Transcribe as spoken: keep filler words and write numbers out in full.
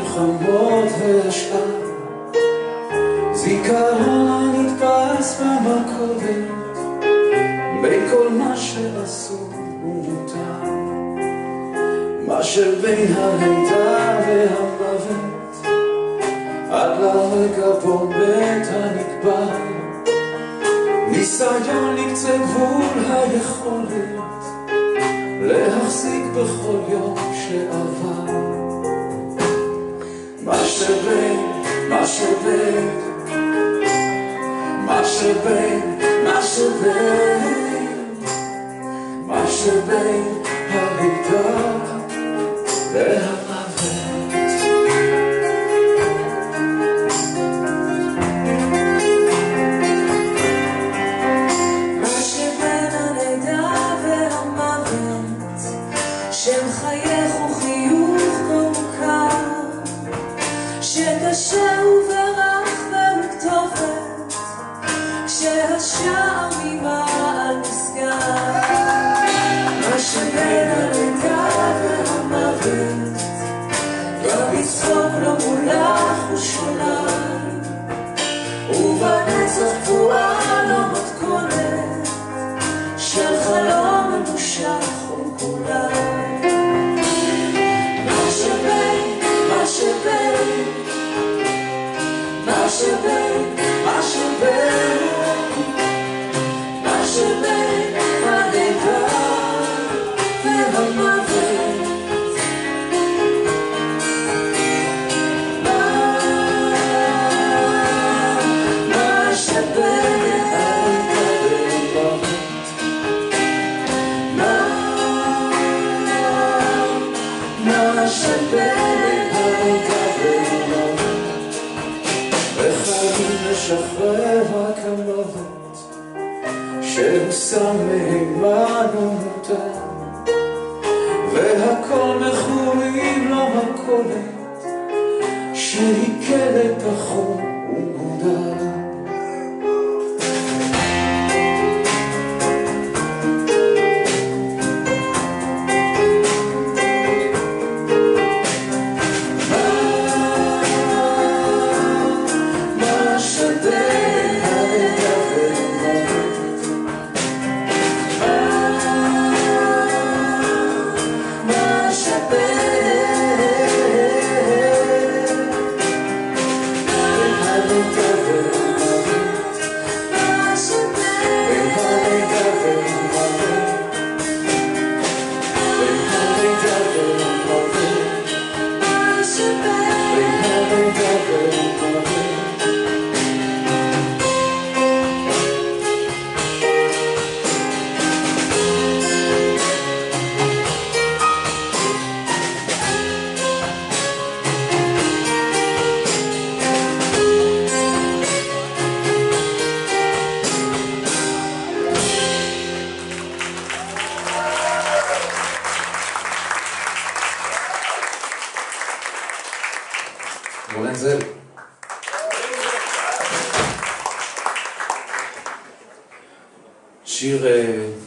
המלחמות והשאר, זיכרון נתפס במלכודת בין כל מה שעשו ומותר, מה שבין הלידה והמוות עד לרגע בו בית הנקבר, ניסיון לקצה גבול היכולת להחזיק בכל יום שעבר. מה שבין, מה שבין, מה שבין, מה שבין, מה שבין הלידה והמוות. מה שבין הלידה והמוות, שם חייך הוא חיוך מוכר, שקשה וברח ומכתובת, כשהשער ממעל נסגר. מה שבין הלידה והמוות, גם לצחוק לא מולך ושוליים, ובנצח תבואה לא מתכונת של חלום ממושך וכולי. מה שבין, מה שבין, מה שבין, מה שבין, מה שבין הלידה והמוות. מה שבין הלידה והמוות, מה שבין הלידה והמוות. וחיים לשחרר רק המוות שהוא שם מהימן ומותר, והכל מכורים למכולת שהיא כלא תחום ומודר. רונן זאב. שיר